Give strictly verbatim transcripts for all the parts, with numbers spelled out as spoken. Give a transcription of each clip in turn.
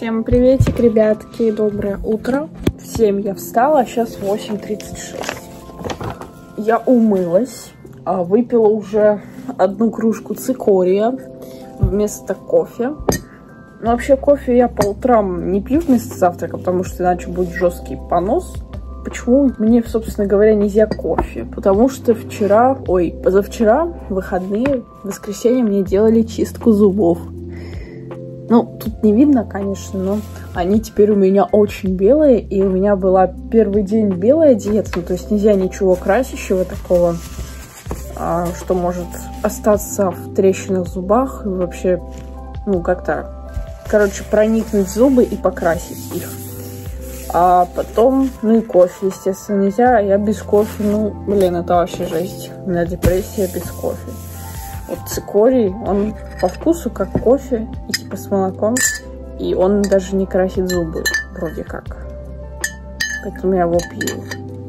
Всем приветик, ребятки, доброе утро. В семь я встала, сейчас восемь тридцать шесть. Я умылась, выпила уже одну кружку цикория вместо кофе. Но вообще кофе я по утрам не пью вместо завтрака, потому что иначе будет жесткий понос. Почему мне, собственно говоря, нельзя кофе? Потому что вчера, ой, позавчера, в выходные, в воскресенье мне делали чистку зубов. Ну, тут не видно, конечно, но они теперь у меня очень белые, и у меня была первый день белая диета, ну, то есть нельзя ничего красящего такого, а, что может остаться в трещинах в зубах, и вообще, ну, как-то, короче, проникнуть в зубы и покрасить их. А потом, ну и кофе, естественно, нельзя, я без кофе, ну, блин, это вообще жесть, у меня депрессия без кофе. Вот цикорий, он по вкусу как кофе, и типа с молоком, и он даже не красит зубы, вроде как. Поэтому я его пью.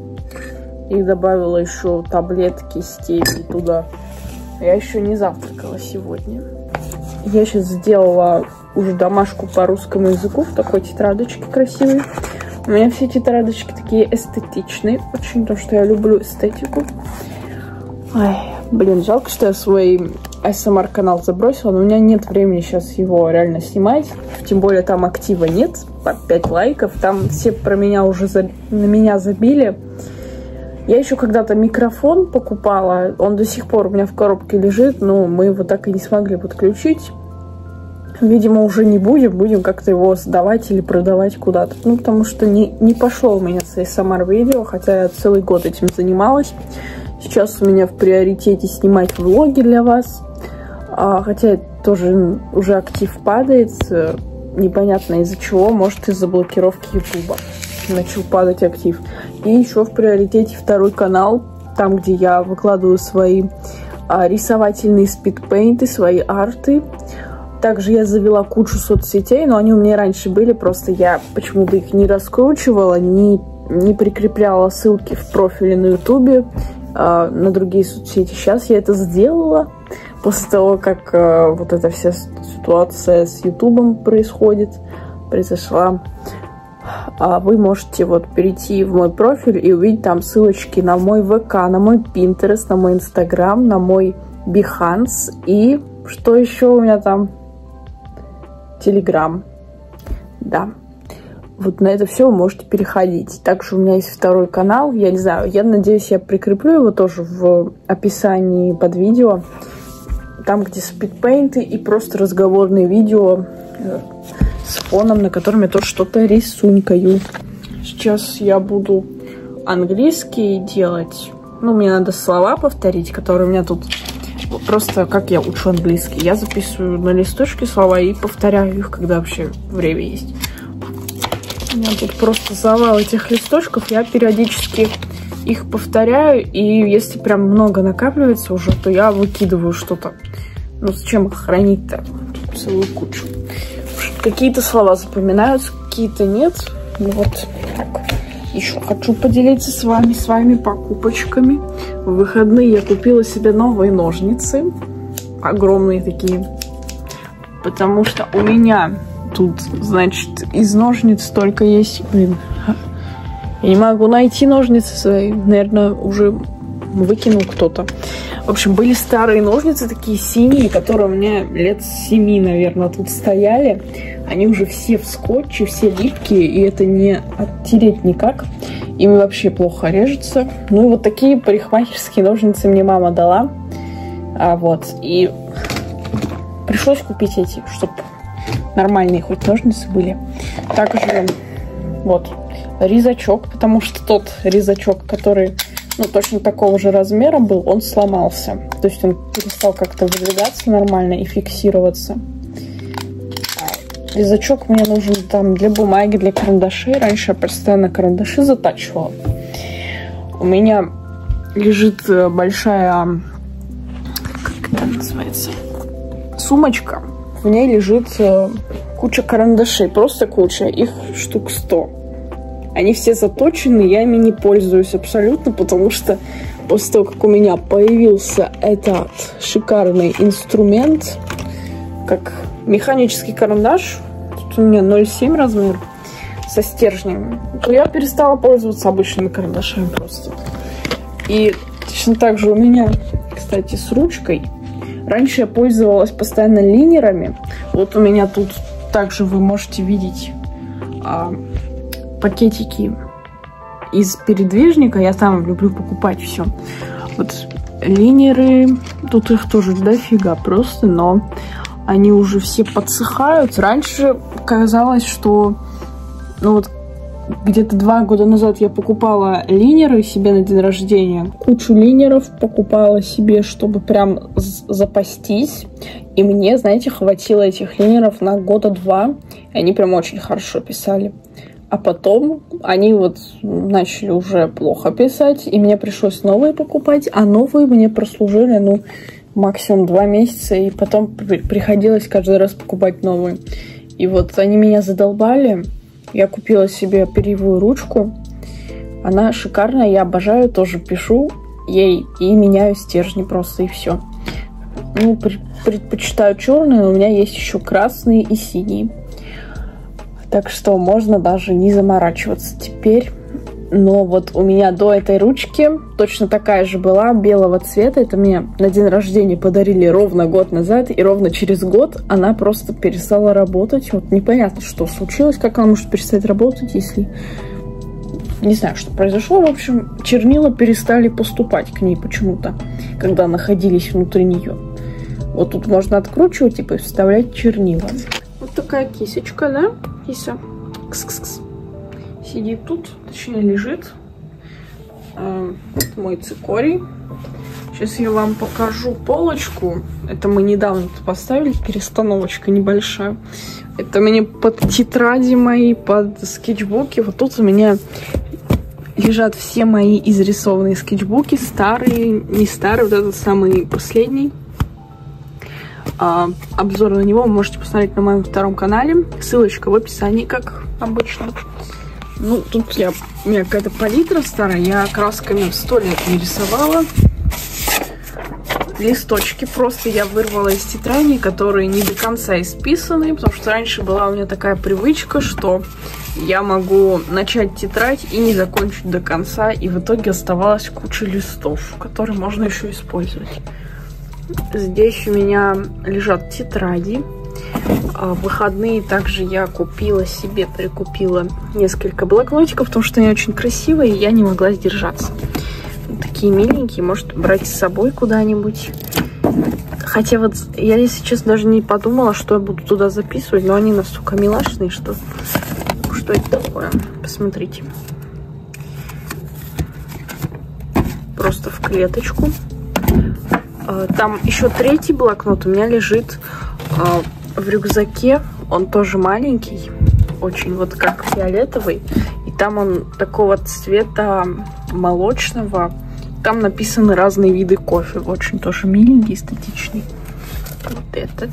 И добавила еще таблетки стевии туда. Я еще не завтракала сегодня. Я сейчас сделала уже домашку по русскому языку в такой тетрадочке красивой. У меня все тетрадочки такие эстетичные, очень, потому что я люблю эстетику. Ой, блин, жалко, что я свой эй эс эм ар-канал забросила, но у меня нет времени сейчас его реально снимать. Тем более там актива нет, по пять лайков. Там все про меня уже за... на меня забили. Я еще когда-то микрофон покупала, он до сих пор у меня в коробке лежит, но мы его так и не смогли подключить. Видимо, уже не будем, будем как-то его сдавать или продавать куда-то. Ну, потому что не, не пошло у меня с эй эс эм ар-видео, хотя я целый год этим занималась. Сейчас у меня в приоритете снимать влоги для вас. А, хотя тоже уже актив падает. Непонятно из-за чего. Может, из-за блокировки ютуба начал падать актив. И еще в приоритете второй канал. Там, где я выкладываю свои а, рисовательные спидпейнты, свои арты. Также я завела кучу соцсетей, но они у меня раньше были. Просто я почему-то их не раскручивала, не, не прикрепляла ссылки в профиле на ютубе. На другие соцсети. Сейчас я это сделала после того, как э, вот эта вся ситуация с ютубом происходит, произошла. А вы можете вот перейти в мой профиль и увидеть там ссылочки на мой вэ ка, на мой Pinterest, на мой Instagram, на мой Behance и что еще у меня там? Telegram. Да. Вот на это все вы можете переходить. Также у меня есть второй канал. Я не знаю, я надеюсь, я прикреплю его тоже в описании под видео. Там, где спидпейнты и просто разговорные видео с фоном, на котором я тоже что-то рисунькаю. Сейчас я буду английский делать. Ну, мне надо слова повторить, которые у меня тут... Просто как я учу английский. Я записываю на листочке слова и повторяю их, когда вообще время есть. У меня тут просто завал этих листочков, я периодически их повторяю, и если прям много накапливается уже, то я выкидываю что-то. Ну, зачем их хранить-то? Тут целую кучу. Какие-то слова запоминаются, какие-то нет. Ну вот так. Еще хочу поделиться с вами своими покупочками. В выходные я купила себе новые ножницы. Огромные такие. Потому что у меня... Тут, значит, из ножниц только есть... Блин, я не могу найти ножницы свои. Наверное, уже выкинул кто-то. В общем, были старые ножницы, такие синие, которые у меня лет семи, наверное, тут стояли. Они уже все в скотче, все липкие, и это не оттереть никак. Ими вообще плохо режется. Ну и вот такие парикмахерские ножницы мне мама дала. А вот, и пришлось купить эти, чтобы... нормальные хоть ножницы были. Также вот резачок, потому что тот резачок, который ну, точно такого же размера был, он сломался. То есть он перестал как-то выдвигаться нормально и фиксироваться. А резачок мне нужен там для бумаги, для карандашей. Раньше я постоянно карандаши затачивала. У меня лежит большая, как это называется, сумочка. В ней лежит э, куча карандашей, просто куча, их штук сто. Они все заточены, я ими не пользуюсь абсолютно, потому что после того, как у меня появился этот шикарный инструмент, как механический карандаш, тут вот у меня ноль семь размер со стержнями, то я перестала пользоваться обычными карандашами просто. И точно так же у меня, кстати, с ручкой. Раньше я пользовалась постоянно линерами. Вот у меня тут также вы можете видеть а, пакетики из передвижника. Я там люблю покупать все. Вот линеры, тут их тоже дофига просто, но они уже все подсыхают. Раньше казалось, что ну вот где-то два года назад я покупала линеры себе на день рождения. Кучу линеров покупала себе, чтобы прям запастись. И мне, знаете, хватило этих линеров на года два. И они прям очень хорошо писали. А потом они вот начали уже плохо писать. И мне пришлось новые покупать. А новые мне прослужили, ну, максимум два месяца. И потом приходилось каждый раз покупать новые. И вот они меня задолбали. Я купила себе перьевую ручку. Она шикарная, я обожаю, тоже пишу ей и меняю стержни просто, и все. Ну, предпочитаю черные, но у меня есть еще красные и синие. Так что можно даже не заморачиваться теперь. Но вот у меня до этой ручки точно такая же была, белого цвета. Это мне на день рождения подарили ровно год назад. И ровно через год она просто перестала работать. Вот непонятно, что случилось, как она может перестать работать, если... Не знаю, что произошло. В общем, чернила перестали поступать к ней почему-то, когда находились внутри нее. Вот тут можно откручивать и вставлять чернила. Вот такая кисечка, да? Кися. Кс-кс-кс. Сидит тут, точнее лежит. Это мой цикорий. Сейчас я вам покажу полочку. Это мы недавно тут поставили, перестановочка небольшая. Это у меня под тетради мои, под скетчбуки. Вот тут у меня лежат все мои изрисованные скетчбуки. Старые, не старые, вот этот самый последний. Обзор на него вы можете посмотреть на моем втором канале. Ссылочка в описании, как обычно. Ну, тут я, у меня какая-то палитра старая, я красками сто лет не рисовала. Листочки просто я вырвала из тетради, которые не до конца исписаны, потому что раньше была у меня такая привычка, что я могу начать тетрадь и не закончить до конца, и в итоге оставалась куча листов, которые можно еще использовать. Здесь у меня лежат тетради. В выходные также я купила себе, прикупила несколько блокнотиков, потому что они очень красивые, и я не могла сдержаться. Вот такие миленькие, может брать с собой куда-нибудь. Хотя вот я, если честно, даже не подумала, что я буду туда записывать, но они настолько милашные, что... Что это такое? Посмотрите. Просто в клеточку. Там еще третий блокнот у меня лежит в рюкзаке. Он тоже маленький, очень вот как фиолетовый. И там он такого цвета молочного. Там написаны разные виды кофе. Очень тоже миленький, эстетичный. Вот этот.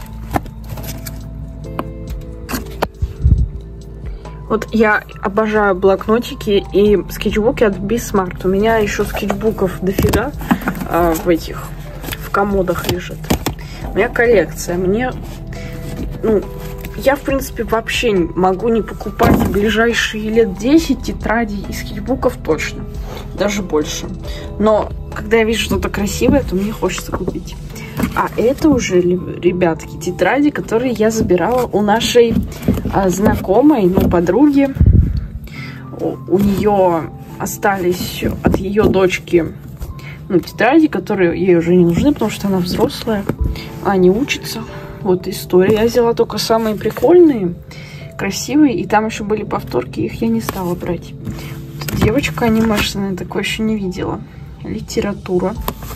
Вот я обожаю блокнотики и скетчбуки от Bismart. У меня еще скетчбуков дофига а, в этих, в комодах лежит. У меня коллекция. Мне, ну, я, в принципе, вообще могу не покупать в ближайшие лет десять тетрадей и скетчбуков точно. Даже больше. Но, когда я вижу что-то красивое, то мне хочется купить. А это уже, ребятки, тетради, которые я забирала у нашей а, знакомой, ну, подруги. У, у нее остались от ее дочки, ну, тетради, которые ей уже не нужны, потому что она взрослая, а не учится. Вот история. Я взяла только самые прикольные, красивые, и там еще были повторки, их я не стала брать. Вот девочка анимешная, такое еще не видела. Литература.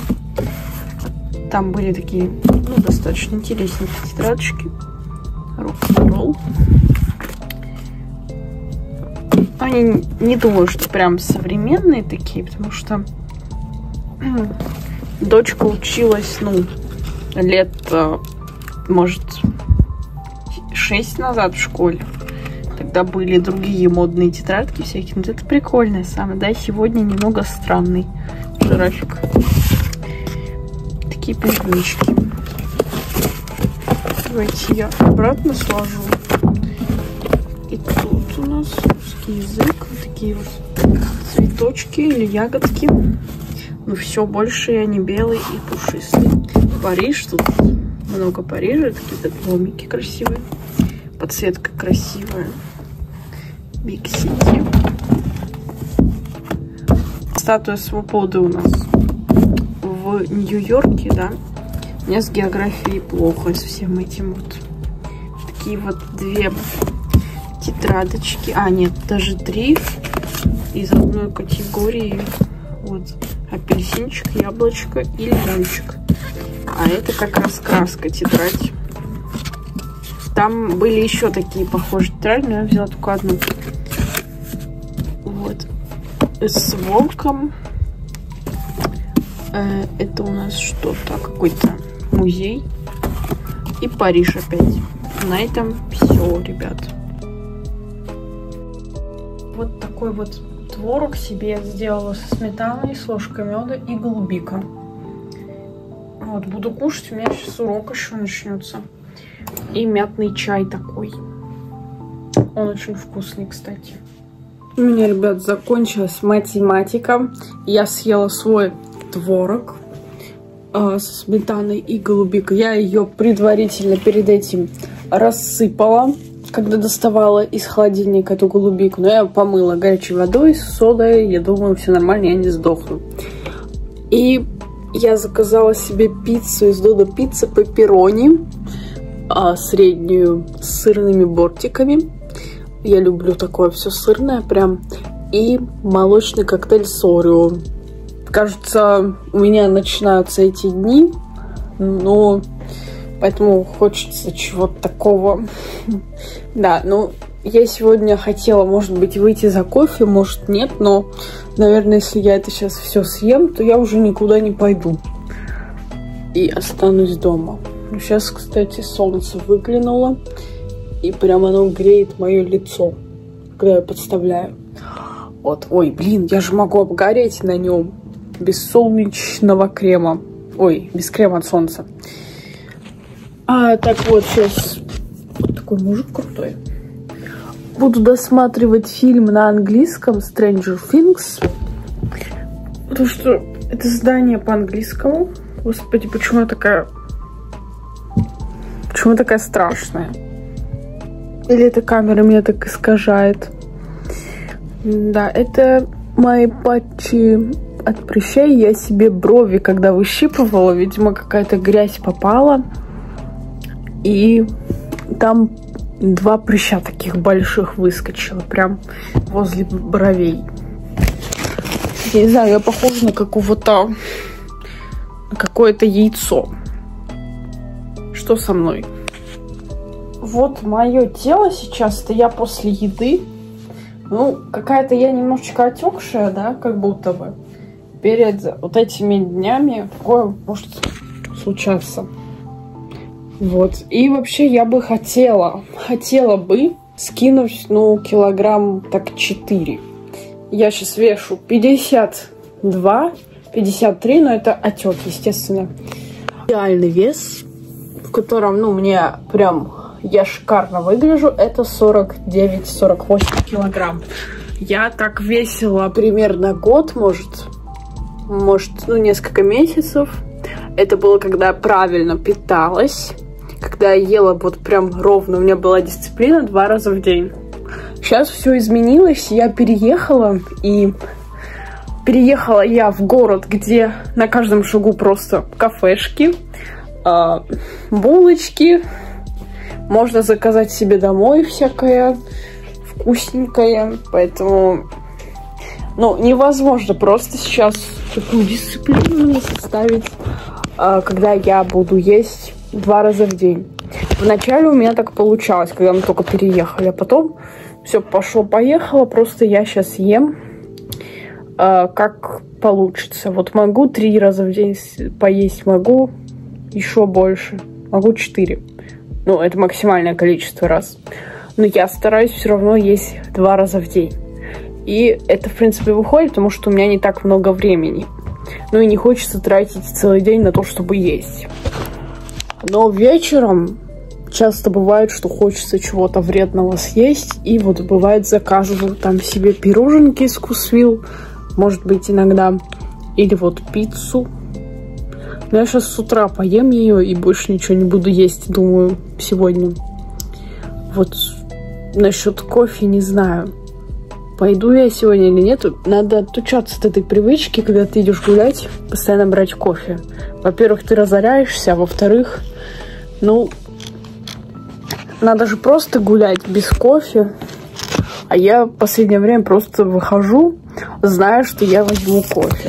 Там были такие, ну, достаточно интересные тетрадочки. Рок-н-ролл. Они, не думаю, что прям современные такие, потому что дочка училась, ну, лет, может, шесть назад в школе. Тогда были другие модные тетрадки всякие. Вот это прикольное самое, да, сегодня немного странный жирафик. Такие пингвинчики. Давайте я обратно сложу. И тут у нас русский язык. Вот такие вот цветочки или ягодки. Но все больше они белые и пушистые. Париж. Тут много Парижа. Такие домики красивые. Подсветка красивая. Биг Сити. Статуя свободы у нас в Нью-Йорке, да. У меня с географией плохо, с всем этим вот. Такие вот две тетрадочки. А, нет, даже три из одной категории. Вот апельсинчик, яблочко и лимончик. А это как раз краска, тетрадь. Там были еще такие похожие тетради, но я взяла только одну. Вот. С волком. Э, это у нас что-то, какой-то музей. И Париж опять. На этом все, ребят. Вот такой вот творог себе я сделала со сметаной, с ложкой меда и голубика. Вот, буду кушать, у меня сейчас урок еще начнется. И мятный чай такой. Он очень вкусный, кстати. У меня, ребят, закончилась математика. Я съела свой творог э, со сметаной и голубикой. Я ее предварительно перед этим рассыпала, когда доставала из холодильника эту голубику. Но я помыла горячей водой, с содой. Я думаю, все нормально, я не сдохну. И я заказала себе пиццу из Додо Пицца пепперони. А, среднюю с сырными бортиками. Я люблю такое все сырное прям. И молочный коктейль с Орео. Кажется, у меня начинаются эти дни. Но поэтому хочется чего-то такого. Да, ну я сегодня хотела, может быть, выйти за кофе, может нет. Но, наверное, если я это сейчас все съем, то я уже никуда не пойду. И останусь дома. Сейчас, кстати, солнце выглянуло, и прям оно греет мое лицо, когда я подставляю. Вот, ой, блин, я же могу обгореть на нем без солнечного крема. Ой, без крема от солнца. А, так вот, сейчас вот такой мужик крутой. Буду досматривать фильм на английском Stranger Things. Потому что это здание по-английскому. Господи, почему я такая... Почему такая страшная? Или эта камера меня так искажает? Да, это мои патчи от прыщей. Я себе брови, когда выщипывала, видимо, какая-то грязь попала. И там два прыща таких больших выскочило. Прям возле бровей. Я не знаю, я похожа на какого-то... на какое-то яйцо. Что со мной? Вот мое тело сейчас-то я после еды. Ну, какая-то я немножечко отекшая, да, как будто бы. Перед вот этими днями такое может случаться. Вот. И вообще я бы хотела, хотела бы скинуть, ну, килограмм так четыре. Я сейчас вешу пятьдесят два, пятьдесят три, но это отек, естественно. Идеальный вес, в котором, ну, мне прям, я шикарно выгляжу, это сорок девять сорок восемь килограмм. Я так весила примерно год, может, может, ну, несколько месяцев. Это было, когда я правильно питалась, когда я ела вот прям ровно, у меня была дисциплина два раза в день. Сейчас все изменилось, я переехала, и переехала я в город, где на каждом шагу просто кафешки, э, булочки, можно заказать себе домой всякое вкусненькое, поэтому, ну, невозможно просто сейчас такую дисциплину составить, э, когда я буду есть два раза в день. Вначале у меня так получалось, когда мы только переехали, а потом все пошло-поехало, просто я сейчас ем э, как получится. Вот могу три раза в день поесть, могу еще больше, могу четыре. Ну, это максимальное количество раз. Но я стараюсь все равно есть два раза в день. И это, в принципе, выходит, потому что у меня не так много времени. Ну и не хочется тратить целый день на то, чтобы есть. Но вечером, часто бывает, что хочется чего-то вредного съесть, и вот бывает заказываю там себе пироженки из Вкусвилл, может быть иногда, или вот пиццу. Но я сейчас с утра поем ее и больше ничего не буду есть, думаю, сегодня. Вот насчет кофе не знаю, пойду я сегодня или нет. Надо отучаться от этой привычки, когда ты идешь гулять, постоянно брать кофе. Во-первых, ты разоряешься, а во-вторых, ну, надо же просто гулять без кофе. А я в последнее время просто выхожу, зная, что я возьму кофе.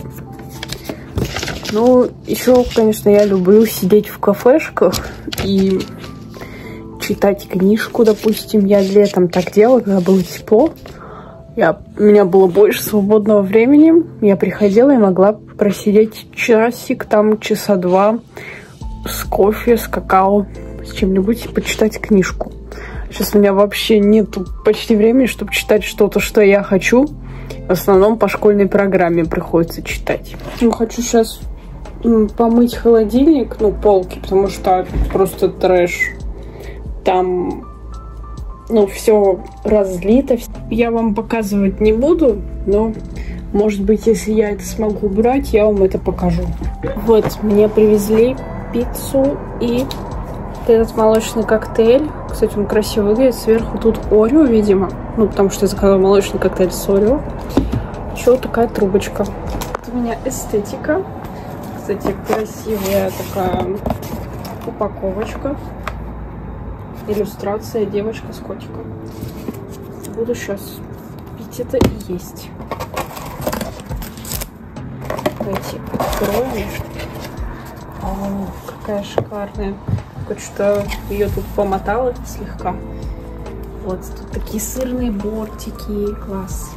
Ну, еще, конечно, я люблю сидеть в кафешках и читать книжку, допустим. Я летом так делала, когда было тепло. Я, у меня было больше свободного времени. Я приходила и могла просидеть часик, там часа два с кофе, с какао, с чем-нибудь и почитать книжку. Сейчас у меня вообще нет почти времени, чтобы читать что-то, что я хочу. В основном по школьной программе приходится читать. Ну, хочу сейчас помыть холодильник, ну, полки, потому что просто трэш. Там, ну, все разлито. Я вам показывать не буду, но, может быть, если я это смогу убрать, я вам это покажу. Вот, мне привезли пиццу и этот молочный коктейль. Кстати, он красиво выглядит. Сверху тут Орео, видимо. Ну, потому что я заказала молочный коктейль с Орео. Еще вот такая трубочка. Вот у меня эстетика. Кстати, красивая такая упаковочка. Иллюстрация девочка с котиком. Буду сейчас пить это и есть. Давайте откроем. О, какая шикарная. Хоть что ее тут помотала слегка. Вот тут такие сырные бортики. Класс.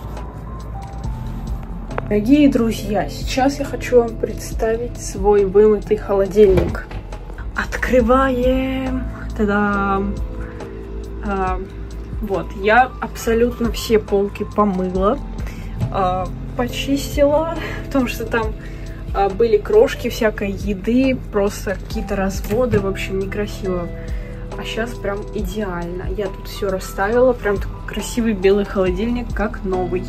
Дорогие друзья, сейчас я хочу вам представить свой вымытый холодильник. Открываем! Та-дам! А, вот, я абсолютно все полки помыла, а, почистила, потому что там а, были крошки всякой еды, просто какие-то разводы, в общем, некрасиво. А сейчас прям идеально. Я тут все расставила, прям такой красивый белый холодильник, как новый.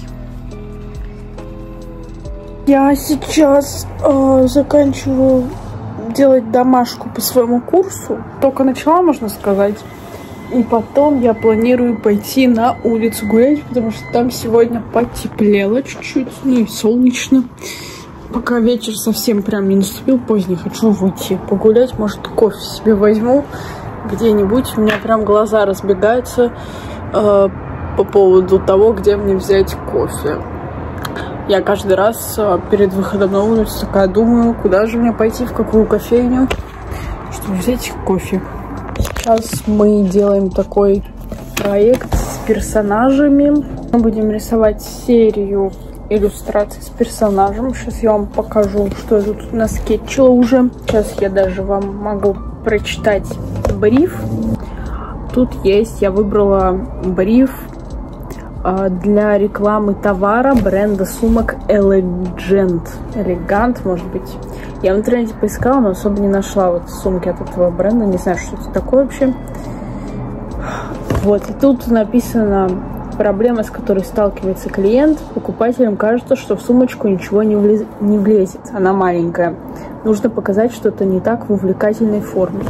Я сейчас э, заканчиваю делать домашку по своему курсу. Только начала, можно сказать. И потом я планирую пойти на улицу гулять, потому что там сегодня потеплело чуть-чуть, ну и солнечно. Пока вечер совсем прям не наступил поздний, хочу выйти погулять. Может, кофе себе возьму где-нибудь. У меня прям глаза разбегаются э, по поводу того, где мне взять кофе. Я каждый раз перед выходом на улицу такая думаю, куда же мне пойти, в какую кофейню, чтобы взять кофе. Сейчас мы делаем такой проект с персонажами. Мы будем рисовать серию иллюстраций с персонажем. Сейчас я вам покажу, что я тут наскетчила уже. Сейчас я даже вам могу прочитать бриф. Тут есть, я выбрала бриф для рекламы товара бренда сумок Elegant. Elegant, может быть. Я в интернете поискала, но особо не нашла вот сумки от этого бренда. Не знаю, что это такое вообще. Вот, и тут написано: проблема, с которой сталкивается клиент. Покупателям кажется, что в сумочку ничего не, влез... не влезет. Она маленькая. Нужно показать что-то не так в увлекательной форме.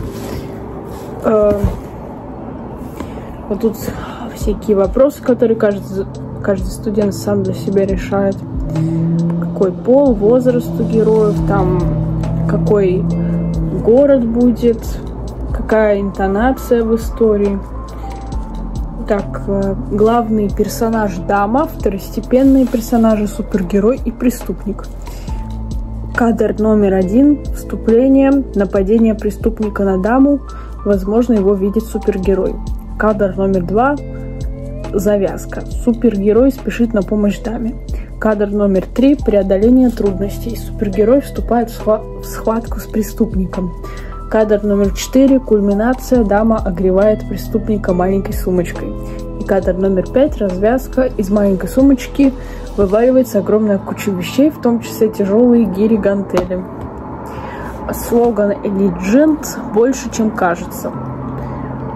Вот тут всякие вопросы, которые каждый, каждый студент сам для себя решает. Какой пол, возраст у героев, там какой город будет, какая интонация в истории. Так, главный персонаж дама, второстепенные персонажи супергерой и преступник. Кадр номер один. Вступление. Нападение преступника на даму. Возможно, его видит супергерой. Кадр номер два. Завязка. Супергерой спешит на помощь даме. Кадр номер три. Преодоление трудностей. Супергерой вступает в схватку с преступником. Кадр номер четыре. Кульминация. Дама огревает преступника маленькой сумочкой. И кадр номер пять. Развязка. Из маленькой сумочки вываливается огромная куча вещей, в том числе тяжелые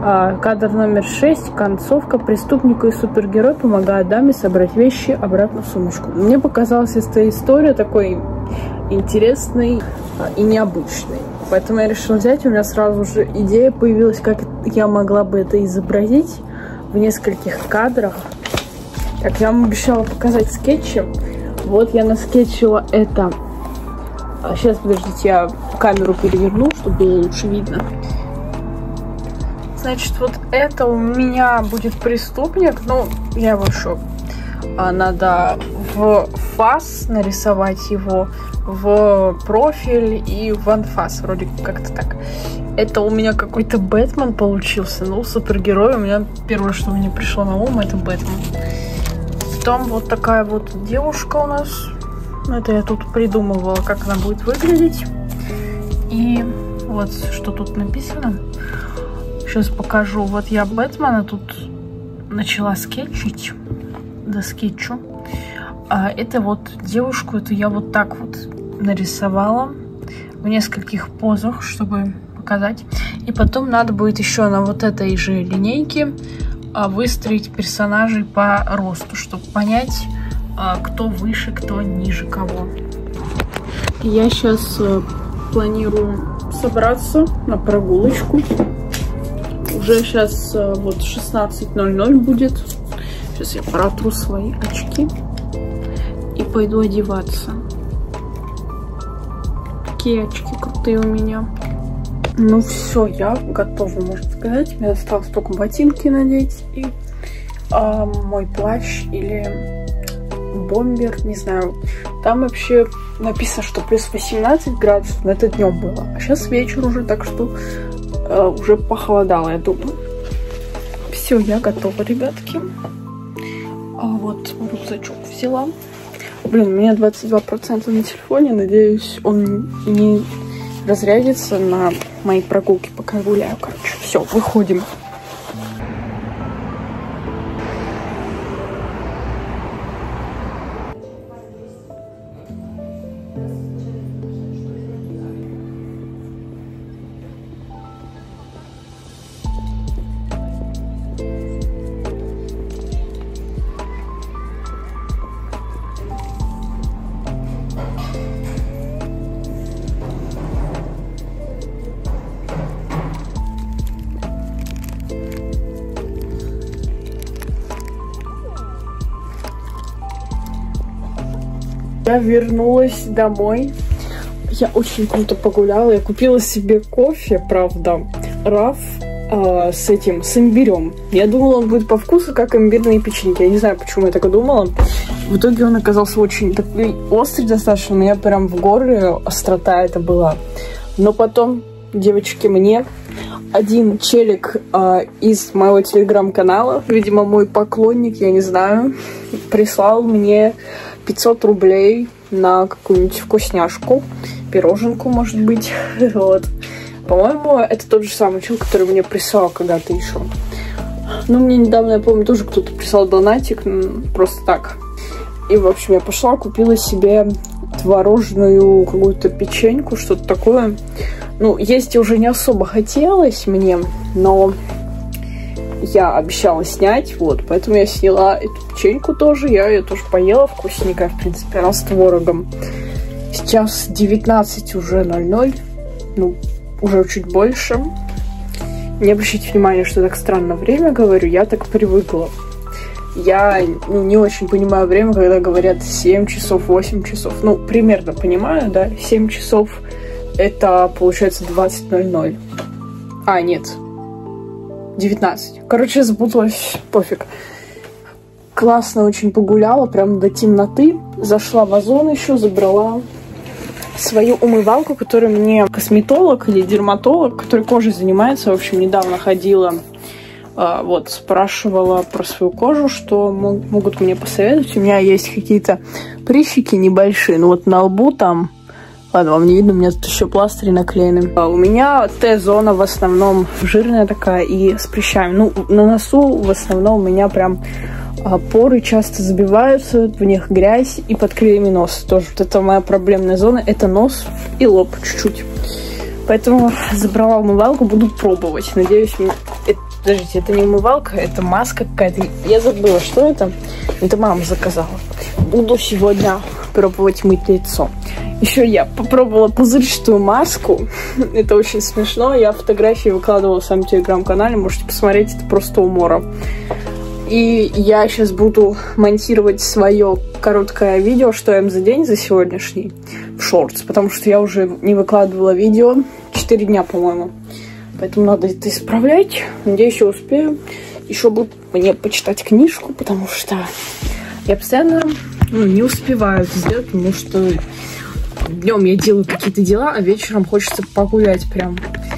А, кадр номер шесть. Концовка. Преступнику и супергерой помогают даме собрать вещи обратно в сумочку. Мне показалась эта история такой интересной а, и необычной. Поэтому я решила взять. У меня сразу же идея появилась, как я могла бы это изобразить в нескольких кадрах. Как я вам обещала показать скетчи. Вот я наскетчила это. А, сейчас, подождите, я камеру переверну, чтобы было лучше видно. Значит, вот это у меня будет преступник. Ну, я его еще а, надо в фас нарисовать его, в профиль и в анфас. Вроде как-то так. Это у меня какой-то Бэтмен получился. Ну, супергерой. У меня первое, что мне пришло на ум, это Бэтмен. Потом вот такая вот девушка у нас. Это я тут придумывала, как она будет выглядеть. И вот что тут написано. Сейчас покажу. Вот я Бэтмена тут начала скетчить. Да, скетчу. А это вот девушку, это я вот так вот нарисовала в нескольких позах, чтобы показать. И потом надо будет еще на вот этой же линейке выстроить персонажей по росту, чтобы понять, кто выше, кто ниже кого. Я сейчас планирую собраться на прогулочку. Уже сейчас вот шестнадцать ноль ноль будет. Сейчас я протру свои очки и пойду одеваться. Такие очки крутые у меня. Ну все, я готова, можно сказать. Мне осталось только ботинки надеть и а, мой плащ или бомбер, не знаю. Там вообще написано, что плюс восемнадцать градусов, но это днем было. А сейчас вечер уже, так что а, уже похолодало, я думаю. Все, я готова, ребятки. А вот рюкзачок взяла. Блин, у меня двадцать два процента на телефоне. Надеюсь, он не разрядится на моей прогулке, пока я гуляю. Короче, все, выходим. Я вернулась домой. Я очень круто погуляла. Я купила себе кофе, правда, раф э, с этим, с имбирем. Я думала, он будет по вкусу, как имбирные печеньки. Я не знаю, почему я так и думала. В итоге он оказался очень такой острый достаточно. У меня прям в горле острота это была. Но потом, девочки, мне один челик э, из моего телеграм-канала, видимо, мой поклонник, я не знаю, прислал мне пятьсот рублей на какую-нибудь вкусняшку, пироженку, может быть. Вот. По-моему, это тот же самый чел, который мне прислал когда-то еще. Ну, мне недавно, я помню, тоже кто-то прислал донатик, просто так. И, в общем, я пошла, купила себе творожную какую-то печеньку, что-то такое. Ну, есть уже не особо хотелось мне, но я обещала снять, вот, поэтому я сняла эту печеньку тоже, я ее тоже поела, вкусненькая, в принципе, она с творогом. Сейчас девятнадцать уже ноль ноль, ну, уже чуть больше. Не обращайте внимания, что так странно время говорю, я так привыкла. Я ну, не очень понимаю время, когда говорят семь часов, восемь часов, ну, примерно понимаю, да, семь часов это, получается, двадцать ноль ноль. А, нет. девятнадцать. Короче, запуталась. Пофиг. Классно очень погуляла, прям до темноты. Зашла в Озон еще, забрала свою умывалку, которую мне косметолог или дерматолог, который кожей занимается, в общем, недавно ходила, вот, спрашивала про свою кожу, что могут мне посоветовать. У меня есть какие-то прыщики небольшие, ну вот на лбу там. Ладно, вам не видно, у меня тут еще пластыри наклеены. А у меня Т-зона в основном жирная такая и с прыщами. Ну, на носу в основном у меня прям а, поры часто забиваются, в них грязь и под крыльями носа тоже. Вот это моя проблемная зона, это нос и лоб чуть-чуть. Поэтому забрала умывалку, буду пробовать. Надеюсь, Подождите, это не умывалка, это маска какая-то. Я забыла, что это. Это мама заказала. Буду сегодня пробовать мыть лицо. Еще я попробовала пузырчатую маску. Это очень смешно. Я фотографии выкладывала в своем телеграм-канале. Можете посмотреть, это просто умора. И я сейчас буду монтировать свое короткое видео, что я им за день, за сегодняшний, в шортс. Потому что я уже не выкладывала видео четыре дня, по-моему. Поэтому надо это исправлять. Надеюсь, я успею. Еще буду мне почитать книжку, потому что я постоянно ну, не успеваю это сделать, потому что днем я делаю какие-то дела, а вечером хочется погулять прям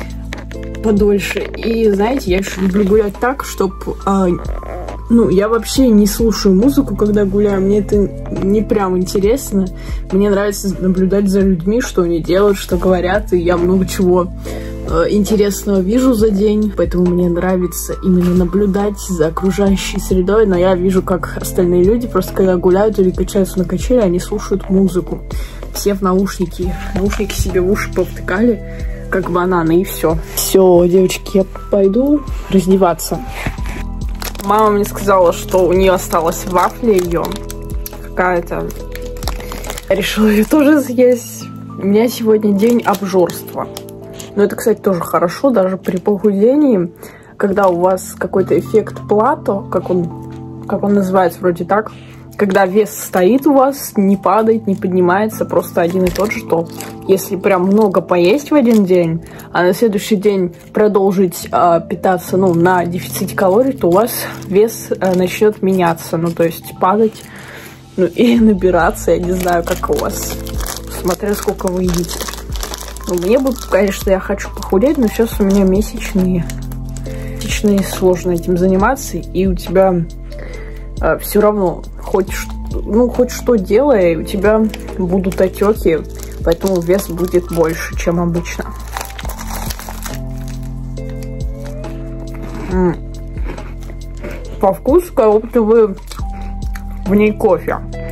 подольше. И, знаете, я еще люблю гулять так, чтобы... А, ну, я вообще не слушаю музыку, когда гуляю. Мне это не прям интересно. Мне нравится наблюдать за людьми, что они делают, что говорят. И я много чего э, интересного вижу за день. Поэтому мне нравится именно наблюдать за окружающей средой. Но я вижу, как остальные люди просто когда гуляют или качаются на качели, они слушают музыку. Все в наушники. Наушники себе в уши повтыкали, как бананы, и все. Все, девочки, я пойду раздеваться. Мама мне сказала, что у нее осталась вафля ее какая-то. Я решила ее тоже съесть. У меня сегодня день обжорства. Но это, кстати, тоже хорошо, даже при похудении, когда у вас какой-то эффект плато, как он, как он называется, вроде так, когда вес стоит у вас, не падает, не поднимается, просто один и тот же, то если прям много поесть в один день, а на следующий день продолжить э, питаться ну, на дефиците калорий, то у вас вес э, начнет меняться, ну то есть падать, ну и набираться, я не знаю, как у вас, смотря сколько вы едите. Ну, мне бы, конечно, я хочу похудеть, но сейчас у меня месячные, месячные сложно этим заниматься, и у тебя э, все равно хоть, ну, хоть что делай, у тебя будут отеки, поэтому вес будет больше, чем обычно. М-м. По вкусу, как будто вы в ней кофе.